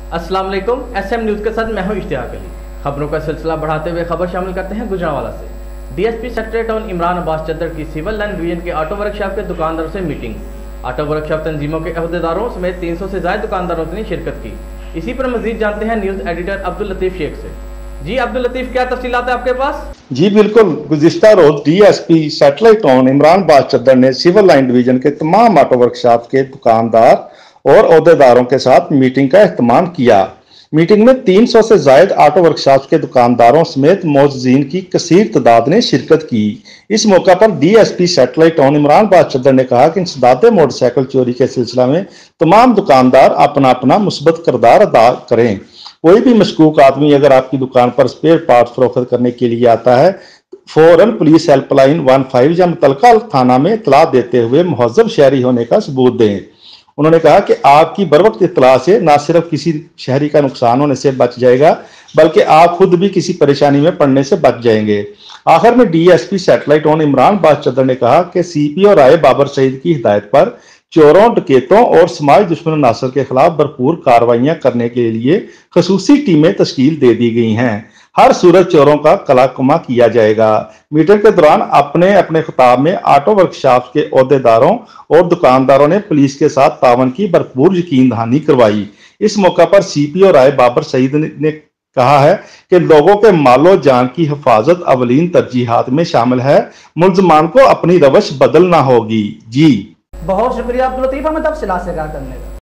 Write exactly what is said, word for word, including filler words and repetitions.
अस्सलाम वालेकुम। S M news के साथ मैं हूं इश्तियाक अली। खबरों का सिलसिला बढ़ाते हुए खबर शामिल करते हैं गुजरांवाला से। DSP secretary town Imran Abbas Chaddar की सिविल लाइन डिवीजन के ऑटो वर्कशॉप के दुकानदारों से मीटिंग। ऑटो वर्कशॉप तंजीमों के अहदेदारों समेत तीन सौ से ज्यादा दुकानदारों ने शिरकत की। इसी पर मजीद जानते हैं न्यूज़ एडिटर अब्दुल लतीफ शेख से। जी अब्दुल लतीफ, क्या तफसीलात है आपके पास? जी बिल्कुल, गुज़िश्ता रोज DSP satellite town Imran Abbas Chaddar ने सिविल लाइन डिवीजन के तमाम ऑटो वर्कशॉप के दुकानदार और अहदेदारों के साथ मीटिंग का एहतमाम किया। मीटिंग में तीन सौ से जायद ऑटो वर्कशॉप के दुकानदारों समेत मौजूदीन की कसीर तादाद ने शिरकत की। इस मौका पर DSP satellite town Imran Abbas Chaddar ने कहा कि इंसदाद मोटरसाइकिल चोरी के सिलसिला में तमाम दुकानदार अपना अपना मुस्बत किरदार अदा करें। कोई भी मशकूक आदमी अगर आपकी दुकान पर स्पेयर पार्ट फरोख्त करने के लिए आता है, फौरन पुलिस हेल्पलाइन वन फाइव या मुतलका थाना में इतला देते हुए मुहज़्ज़ब शहरी होने का सबूत दें। उन्होंने कहा कि आपकी बरवक्त इतला से न सिर्फ किसी शहरी का नुकसान होने से बच जाएगा, बल्कि आप खुद भी किसी परेशानी में पड़ने से बच जाएंगे। आखिर में DSP satellite town Imran Abbas Chaddar ने कहा कि सीपीओ राय बाबर सईद की हिदायत पर चोरों, डकैतों और समाज दुश्मन नासर के खिलाफ भरपूर कार्रवाइयां करने के लिए खसूसी टीमें तश्कील दे दी गई हैं। हर सूरत चोरों का कलाकमा किया जाएगा। मीटिंग के दौरान अपने अपने खिताब में ऑटो वर्कशॉप के अहदेदारों और दुकानदारों ने पुलिस के साथ तावन की भरपूर यकीन दहानी करवाई। इस मौका पर सीपीओ राय बाबर सईद ने कहा है कि लोगों के मालो जान की हिफाजत अवलीन तरजीहात में शामिल है। मुल्ज़मान को अपनी रवश बदलना होगी। जी बहुत शुक्रिया अब्दुल लतीफ, हमें तफसीलात से आगाह करने का।